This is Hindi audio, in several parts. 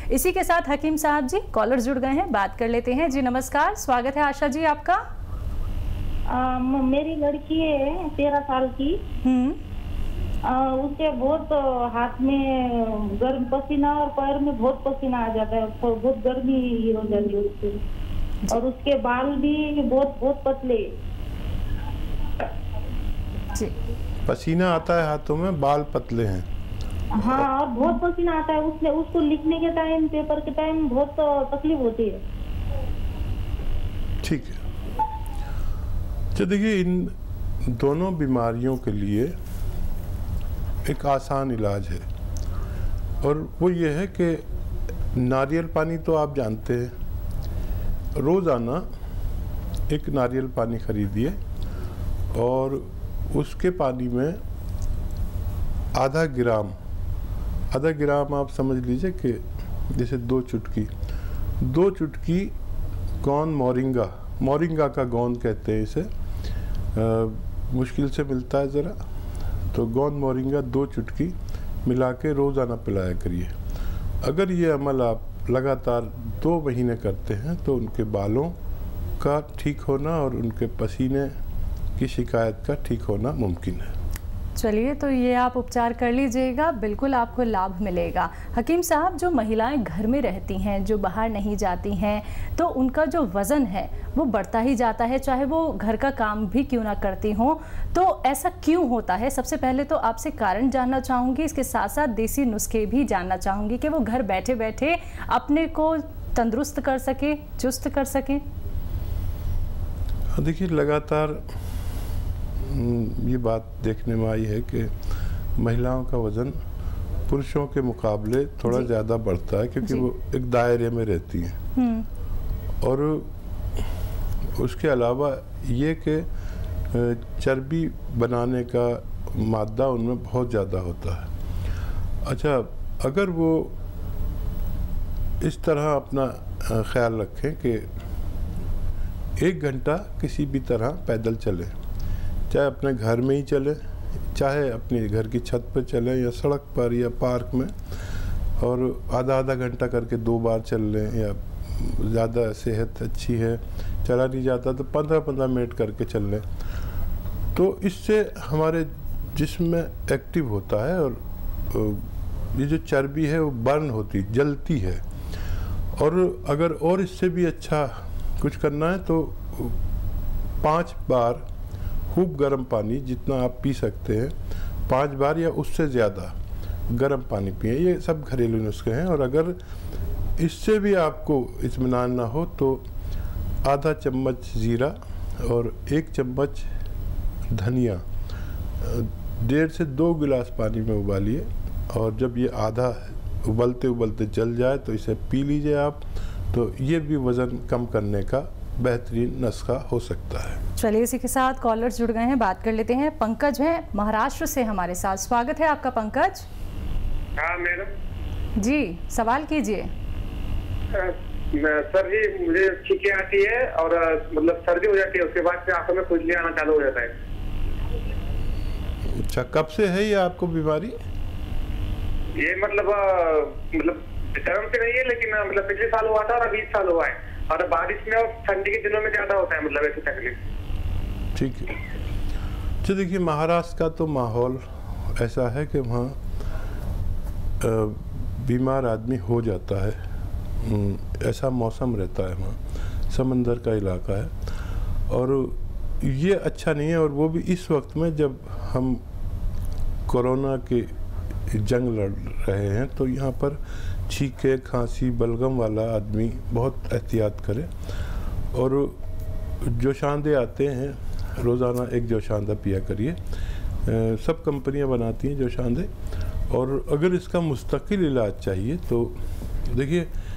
इसी के साथ हकीम साहब जी कॉलर जुड़ गए हैं, बात कर लेते हैं। जी नमस्कार, स्वागत है आशा जी आपका। मेरी लड़की है 13 साल की। उसके बहुत हाथ में गर्म पसीना और पैर में बहुत पसीना आ जाता है, उसको बहुत गर्मी हो जाती है उससे, और उसके बाल भी बहुत पतले। जी। पसीना आता है हाथों में, बाल पतले हैं। हाँ, और बहुत पसीना आता है उसको लिखने के टाइम, पेपर के टाइम बहुत तकलीफ होती है। ठीक है, तो देखिए इन दोनों बीमारियों के लिए एक आसान इलाज है, और वो ये है कि नारियल पानी तो आप जानते हैं, रोज़ाना एक नारियल पानी खरीदिए और उसके पानी में आधा ग्राम आप समझ लीजिए कि जैसे 2 चुटकी गोंद मोरिंगा का गोंद कहते हैं इसे, मुश्किल से मिलता है ज़रा, तो गोंद मोरिंगा 2 चुटकी मिला के रोज़ाना पिलाया करिए। अगर ये अमल आप लगातार 2 महीने करते हैं तो उनके बालों का ठीक होना और उनके पसीने की शिकायत का ठीक होना मुमकिन है। चलिए, तो ये आप उपचार कर लीजिएगा, बिल्कुल आपको लाभ मिलेगा। हकीम साहब, जो महिलाएं घर में रहती हैं, जो बाहर नहीं जाती हैं, तो उनका जो वज़न है वो बढ़ता ही जाता है, चाहे वो घर का काम भी क्यों ना करती हों। तो ऐसा क्यों होता है? सबसे पहले तो आपसे कारण जानना चाहूँगी, इसके साथ साथ देसी नुस्खे भी जानना चाहूँगी कि वो घर बैठे बैठे अपने को तंदुरुस्त कर सके, चुस्त कर सके। देखिए, लगातार ये बात देखने में आई है कि महिलाओं का वज़न पुरुषों के मुकाबले थोड़ा ज़्यादा बढ़ता है, क्योंकि वो एक दायरे में रहती हैं। और उसके अलावा ये कि चर्बी बनाने का मादा उनमें बहुत ज़्यादा होता है। अच्छा, अगर वो इस तरह अपना ख्याल रखें कि 1 घंटा किसी भी तरह पैदल चलें, चाहे अपने घर में ही चलें, चाहे अपने घर की छत पर चलें या सड़क पर या पार्क में, और आधा घंटा करके 2 बार चल लें, या ज़्यादा सेहत अच्छी है, चला नहीं जाता तो 15-15 मिनट करके चल लें, तो इससे हमारे जिस्म में एक्टिव होता है और ये जो चर्बी है वो बर्न होती, जलती है। और अगर और इससे भी अच्छा कुछ करना है तो 5 बार खूब गर्म पानी, जितना आप पी सकते हैं, 5 बार या उससे ज़्यादा गर्म पानी पिए। ये सब घरेलू नुस्खे हैं। और अगर इससे भी आपको इत्मीनान ना हो तो आधा चम्मच ज़ीरा और 1 चम्मच धनिया 1.5 से 2 गिलास पानी में उबालिए, और जब ये आधा उबलते जल जाए तो इसे पी लीजिए आप। तो ये भी वज़न कम करने का बेहतरीन नुस्खा हो सकता है। चलिए, इसी के साथ कॉलर्स जुड़ गए हैं, बात कर लेते हैं। पंकज हैं महाराष्ट्र से हमारे साथ, स्वागत है आपका पंकज। हाँ मैडम जी, सवाल कीजिए। सर जी, मुझे छींकें आती है और मतलब सर्दी हो जाती है, उसके बाद से आंखों में खुजली आना चालू हो जाता है। अच्छा, कब से है ये आपको बीमारी? ये मतलब गर्म से नहीं है, लेकिन मतलब पिछले साल हुआ था और अभी इस साल हुआ है, और बारिश में और ठंडी के दिनों में ज्यादा होता है, मतलब ऐसी तकलीफ। ठीक है, तो देखिए महाराष्ट्र का तो माहौल ऐसा है कि वहाँ बीमार आदमी हो जाता है, ऐसा मौसम रहता है, वहाँ समंदर का इलाका है, और ये अच्छा नहीं है। और वो भी इस वक्त में जब हम कोरोना की जंग लड़ रहे हैं, तो यहाँ पर छींके, खांसी, बलगम वाला आदमी बहुत एहतियात करे। और जोशांदे आते हैं, रोज़ाना 1 जोशांदा पिया करिए, सब कंपनियां बनाती हैं जोशांदे। और अगर इसका मुस्तकिल इलाज चाहिए तो देखिए,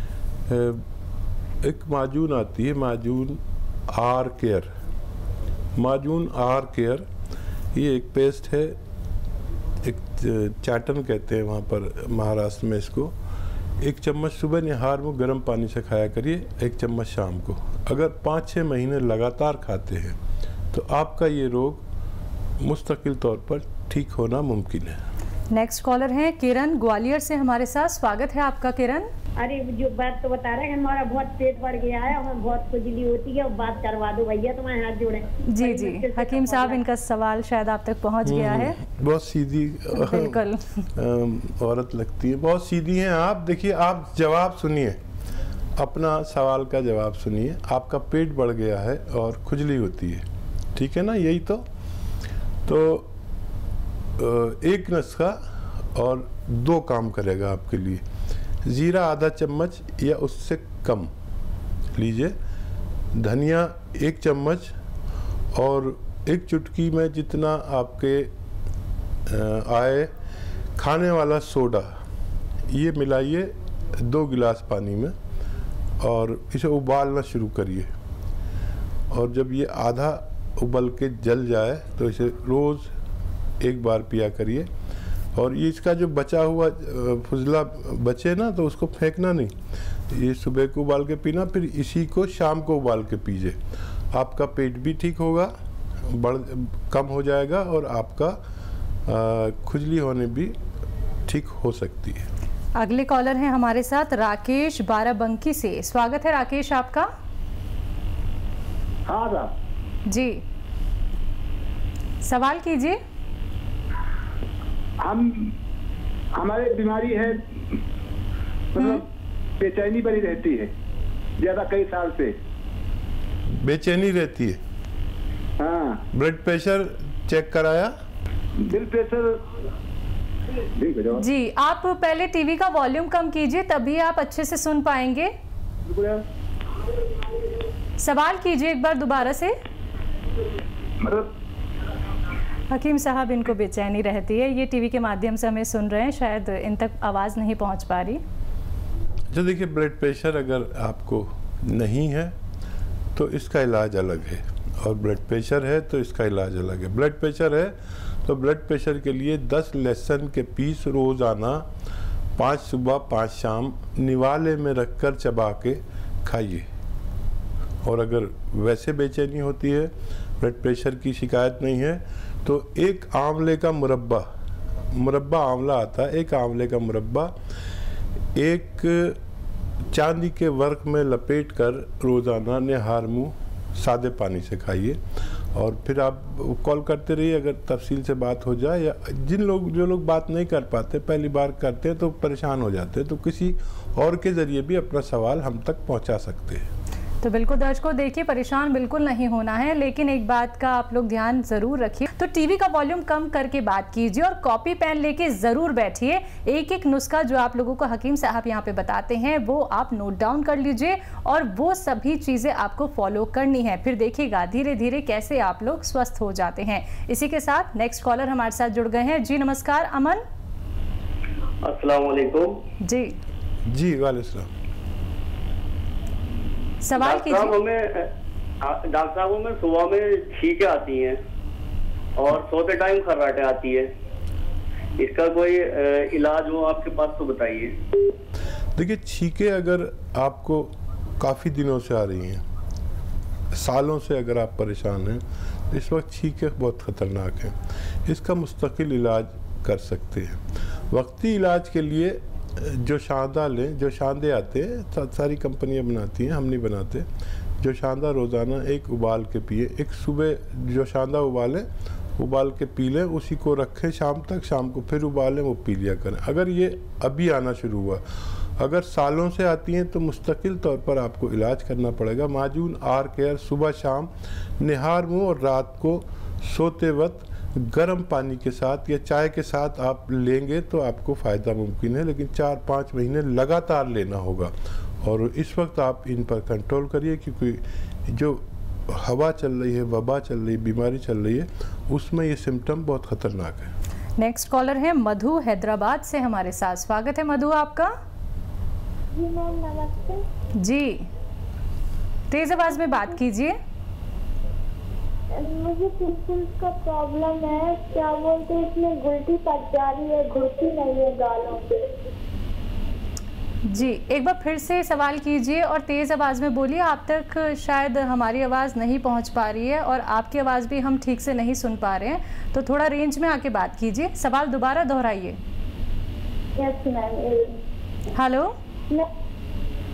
एक माजून आती है, माजून आर केयर, ये एक पेस्ट है, एक चाटन कहते हैं वहाँ पर महाराष्ट्र में इसको। 1 चम्मच सुबह निहार में गर्म पानी से खाया करिए, 1 चम्मच शाम को। अगर 5-6 महीने लगातार खाते हैं तो आपका ये रोग मुस्तकिल तौर पर ठीक होना मुमकिन है। नेक्स्ट कॉलर हैं किरण, ग्वालियर से हमारे साथ, स्वागत है आपका किरण। अरे जो बात तो बता रहे हैं, हमारा बहुत पेट बढ़ गया है, हमें बहुत खुजली होती है, बात करवा दो भैया, तुम्हारे हाथ जोड़े। जी जी हकीम साहब, इनका सवाल शायद आप तक पहुंच गया है। बहुत सीधी बिल्कुल औरत लगती है, बहुत सीधी हैं आप। देखिए, आप जवाब सुनिए, अपना सवाल का जवाब सुनिए। आपका पेट बढ़ गया है और खुजली होती है, ठीक है ना? यही तो एक नुस्खा और 2 काम करेगा आपके लिए। जीरा आधा चम्मच या उससे कम लीजिए, धनिया 1 चम्मच और 1 चुटकी में जितना आपके आए खाने वाला सोडा, ये मिलाइए 2 गिलास पानी में और इसे उबालना शुरू करिए। और जब ये आधा उबल के जल जाए तो इसे रोज़ 1 बार पिया करिए। और ये इसका जो बचा हुआ फुजला बचे ना, तो उसको फेंकना नहीं, ये सुबह को उबाल के पीना, फिर इसी को शाम को उबाल के पीजिए। आपका पेट भी ठीक होगा, कम हो जाएगा और आपका खुजली होने भी ठीक हो सकती है। अगले कॉलर हैं हमारे साथ राकेश बाराबंकी से। स्वागत है राकेश आपका। हाँ साहब जी, सवाल कीजिए। हमारे बीमारी है, मतलब बेचैनी बनी रहती है ज्यादा, कई साल से बेचैनी रहती है। हाँ। ब्लड प्रेशर चेक कराया? ब्लड प्रेशर जी, आप पहले टीवी का वॉल्यूम कम कीजिए, तभी आप अच्छे से सुन पाएंगे। सवाल कीजिए एक बार दोबारा से। मतलब हकीम साहब, इनको बेचैनी रहती है, ये टीवी के माध्यम से हमें सुन रहे हैं, शायद इन तक आवाज़ नहीं पहुंच पा रही। तो देखिए, ब्लड प्रेशर अगर आपको नहीं है तो इसका इलाज अलग है, और ब्लड प्रेशर है तो इसका इलाज अलग है। ब्लड प्रेशर है तो ब्लड प्रेशर के लिए 10 लहसुन के पीस रोज़ाना 5 सुबह 5 शाम निवाले में रखकर चबा के खाइए। और अगर वैसे बेचैनी होती है, ब्लड प्रेशर की शिकायत नहीं है, तो 1 आंवले का मुरब्बा आंवला आता है, 1 आंवले का मुरब्बा 1 चांदी के वर्क में लपेट कर रोज़ाना निहार मुँह सादे पानी से खाइए। और फिर आप कॉल करते रहिए, अगर तफसील से बात हो जाए, या जो लोग बात नहीं कर पाते, पहली बार करते हैं तो परेशान हो जाते हैं, तो किसी और के ज़रिए भी अपना सवाल हम तक पहुंचा सकते हैं। तो बिल्कुल दर्शकों, देखिए परेशान बिल्कुल नहीं होना है, लेकिन एक बात का आप लोग ध्यान ज़रूर रखिए। तो टीवी का वॉल्यूम कम करके बात कीजिए और कॉपी पेन लेके ज़रूर बैठिए। एक नुस्खा जो आप लोगों को हकीम साहब यहाँ पे बताते हैं वो आप नोट डाउन कर लीजिए और वो सभी चीज़ें आपको फॉलो करनी है। फिर देखिएगा धीरे धीरे कैसे आप लोग स्वस्थ हो जाते हैं। इसी के साथ नेक्स्ट कॉलर हमारे साथ जुड़ गए हैं। जी नमस्कार, अमन। अस्सलाम वालेकुम। जी जी वालेकुम। सवाल कीजिए। डॉक्टर साहब, हमें सुबह में छींकें आती हैं और सोते टाइम खर्राटे आती है, इसका कोई इलाज हो आपके पास तो बताइए। देखिए, छींकें अगर आपको काफ़ी दिनों से आ रही हैं, सालों से अगर आप परेशान हैं, इस वक्त छींकें बहुत ख़तरनाक हैं। इसका मुस्तकिल इलाज कर सकते हैं। वक्ती इलाज के लिए जो शांदा लें, जो शांदे आते हैं, सारी कंपनियां बनाती हैं, हम नहीं बनाते। जो शांदा रोज़ाना 1 उबाल के पिए, 1 सुबह जो शांदा उबाल के पी लें, उसी को रखें शाम तक, शाम को फिर उबालें, वो पी लिया करें। अगर ये अभी आना शुरू हुआ, अगर सालों से आती हैं तो मुस्तकिल तौर पर आपको इलाज करना पड़ेगा। माजून आर केयर सुबह शाम निहार मुँह और रात को सोते वक्त गर्म पानी के साथ या चाय के साथ आप लेंगे तो आपको फ़ायदा मुमकिन है, लेकिन 4-5 महीने लगातार लेना होगा। और इस वक्त आप इन पर कंट्रोल करिए, क्योंकि जो हवा चल रही है, वबा चल रही है, बीमारी चल रही है, उसमें ये सिम्टम बहुत ख़तरनाक है। नेक्स्ट कॉलर है मधु हैदराबाद से हमारे साथ। स्वागत है मधु आपका। जी मैम, नमस्ते। जी, तेज आवाज़ में बात कीजिए। मुझे पिंपल्स का प्रॉब्लम है, क्या बोलते हैं, इसमें गुलटी पड़ जा रही है, घुटती नहीं है गालों पे। जी, एक बार फिर से सवाल कीजिए और तेज़ आवाज़ में बोलिए। आप तक शायद हमारी आवाज़ नहीं पहुंच पा रही है और आपकी आवाज़ भी हम ठीक से नहीं सुन पा रहे हैं, तो थोड़ा रेंज में आके बात कीजिए। सवाल दोबारा दोहराइए। Yes ma'am. हेलो।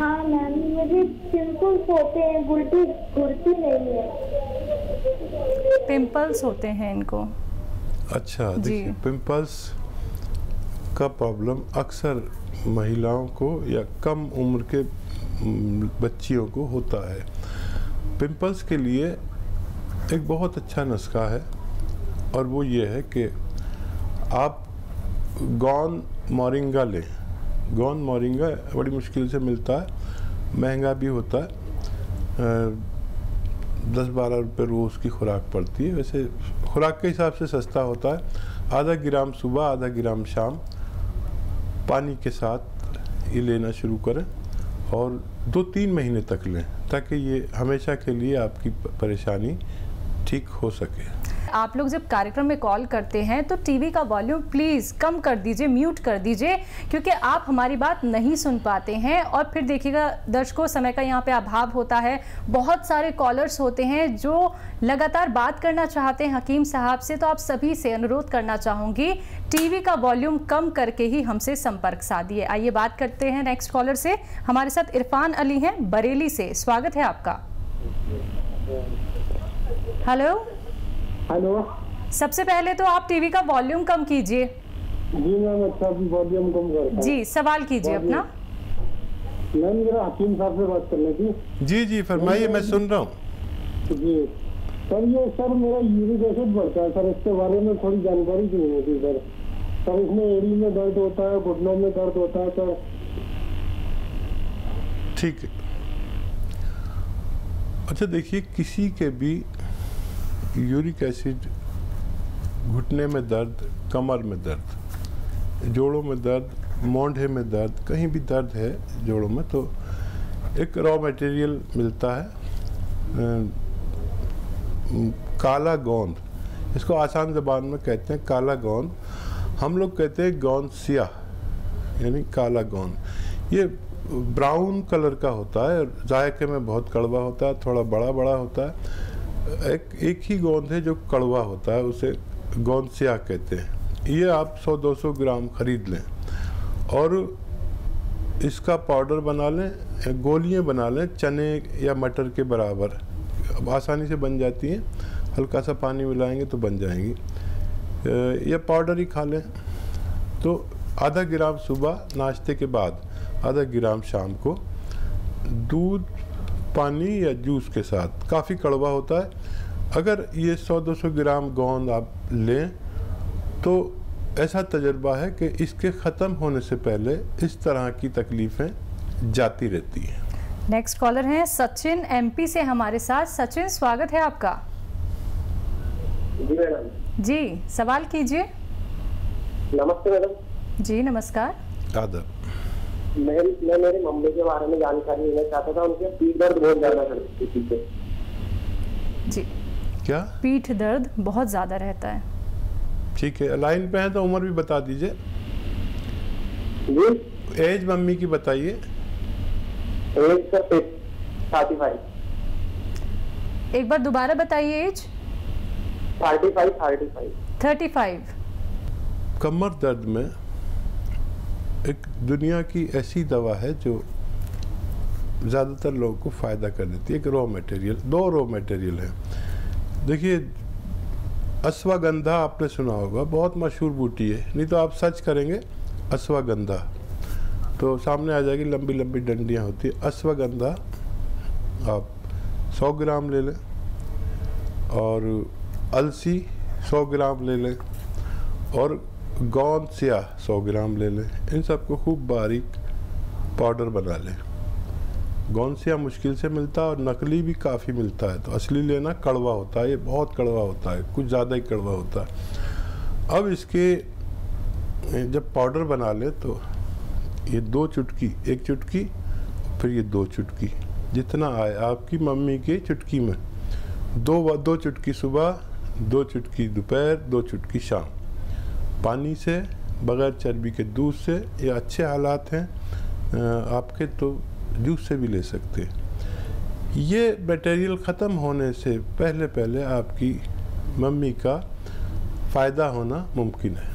हाँ मैम, मुझे पिंपल्स होते हैं, घुरती नहीं है। पिंपल्स होते हैं इनको। अच्छा, देखिए पिंपल्स का प्रॉब्लम अक्सर महिलाओं को या कम उम्र के बच्चियों को होता है। पिंपल्स के लिए एक बहुत अच्छा नुस्खा है और वो ये है कि आप गौन मोरिंगा लें। गौन मोरिंगा बड़ी मुश्किल से मिलता है, महंगा भी होता है, 10-12 रुपये रोज़ की खुराक पड़ती है। वैसे खुराक के हिसाब से सस्ता होता है। आधा ग्राम सुबह, आधा ग्राम शाम पानी के साथ ये लेना शुरू करें और 2-3 महीने तक लें, ताकि ये हमेशा के लिए आपकी परेशानी ठीक हो सके। आप लोग जब कार्यक्रम में कॉल करते हैं तो टीवी का वॉल्यूम प्लीज़ कम कर दीजिए, म्यूट कर दीजिए, क्योंकि आप हमारी बात नहीं सुन पाते हैं। और फिर देखिएगा दर्शकों, समय का यहाँ पे अभाव होता है, बहुत सारे कॉलर्स होते हैं जो लगातार बात करना चाहते हैं हकीम साहब से। तो आप सभी से अनुरोध करना चाहूँगी, टीवी का वॉल्यूम कम करके ही हमसे संपर्क साधिए। आइए बात करते हैं नेक्स्ट कॉलर से। हमारे साथ इरफान अली हैं बरेली से, स्वागत है आपका। Hello hello. सबसे पहले तो आप टीवी का वॉल्यूम कम कीजिए। जी मैम, अच्छा वॉल्यूम कम करता हूं। जी, सवाल कीजिए अपना। मैम मेरा हकीम साहब से बात करनी थी। जी जी फरमाइए, मैं सुन रहा हूँ। जी सर, ये सर मेरा यूरिक एसिड बढ़ता है सर, इसके बारे में थोड़ी जानकारी चाहिए थी सर। सर इसमें एड़ी में दर्द होता है, घुटनों में दर्द होता है सर। ठीक है। अच्छा देखिए, किसी के भी यूरिक एसिड, घुटने में दर्द, कमर में दर्द, जोड़ों में दर्द, मोंढे में दर्द, कहीं भी दर्द है जोड़ों में, तो एक रॉ मटेरियल मिलता है काला गोंद। इसको आसान ज़बान में कहते हैं काला गोंद। हम लोग कहते हैं गोंद सियाह, यानी काला गोंद। ये ब्राउन कलर का होता है, जायके में बहुत कड़वा होता है, थोड़ा बड़ा बड़ा होता है। एक ही गोंद है जो कड़वा होता है, उसे गोंद सियाह कहते हैं। ये आप 100-200 ग्राम खरीद लें और इसका पाउडर बना लें, गोलियां बना लें चने या मटर के बराबर, आसानी से बन जाती हैं। हल्का सा पानी मिलाएंगे तो बन जाएंगी। या पाउडर ही खा लें। तो आधा ग्राम सुबह नाश्ते के बाद, आधा ग्राम शाम को, दूध, पानी या जूस के साथ। काफ़ी कड़वा होता है। अगर ये 100-200 ग्राम गोंद आप लें तो ऐसा तजर्बा है कि इसके ख़त्म होने से पहले इस तरह की तकलीफ़ें जाती रहती हैं। नेक्स्ट कॉलर हैं सचिन एमपी से हमारे साथ। सचिन, स्वागत है आपका। जी मैडम। जी, सवाल कीजिए। नमस्ते मैडम। जी नमस्कार। आदर। मैं मेरी मम्मी के बारे में जानकारी लेना चाहता था। उनके पीठ दर्द बहुत ज्यादा करती थी। जी, क्या? पीठ दर्द बहुत ज्यादा रहता है। ठीक है, लाइन पे हैं तो उम्र भी बता दीजिए। जी, एज मम्मी की बताइए। एज 35। एक बार दोबारा बताइए एज। 35। कमर दर्द में एक दुनिया की ऐसी दवा है जो ज़्यादातर लोगों को फ़ायदा कर देती है। एक रॉ मटेरियल, 2 रॉ मटेरियल है। देखिए, अश्वगंधा आपने सुना होगा, बहुत मशहूर बूटी है। नहीं तो आप सर्च करेंगे अश्वगंधा तो सामने आ जाएगी, लंबी लंबी डंडियाँ होती है। अश्वगंधा आप 100 ग्राम ले लें और अलसी 100 ग्राम ले लें और गोंद सियाह 100 ग्राम ले लें। इन सबको खूब बारीक पाउडर बना लें। गोंद सियाह मुश्किल से मिलता है और नकली भी काफ़ी मिलता है, तो असली लेना कड़वा होता है। ये बहुत कड़वा होता है, कुछ ज़्यादा ही कड़वा होता है। अब इसके जब पाउडर बना लें तो ये 2 चुटकी, 1 चुटकी, फिर ये 2 चुटकी, जितना आए आपकी मम्मी की चुटकी में, 2 चुटकी सुबह, 2 चुटकी दोपहर, 2 चुटकी शाम, पानी से, बग़ैर चर्बी के दूध से, या अच्छे हालात हैं आपके तो जूस से भी ले सकते हैं। ये मटेरियल ख़त्म होने से पहले पहले आपकी मम्मी का फ़ायदा होना मुमकिन है।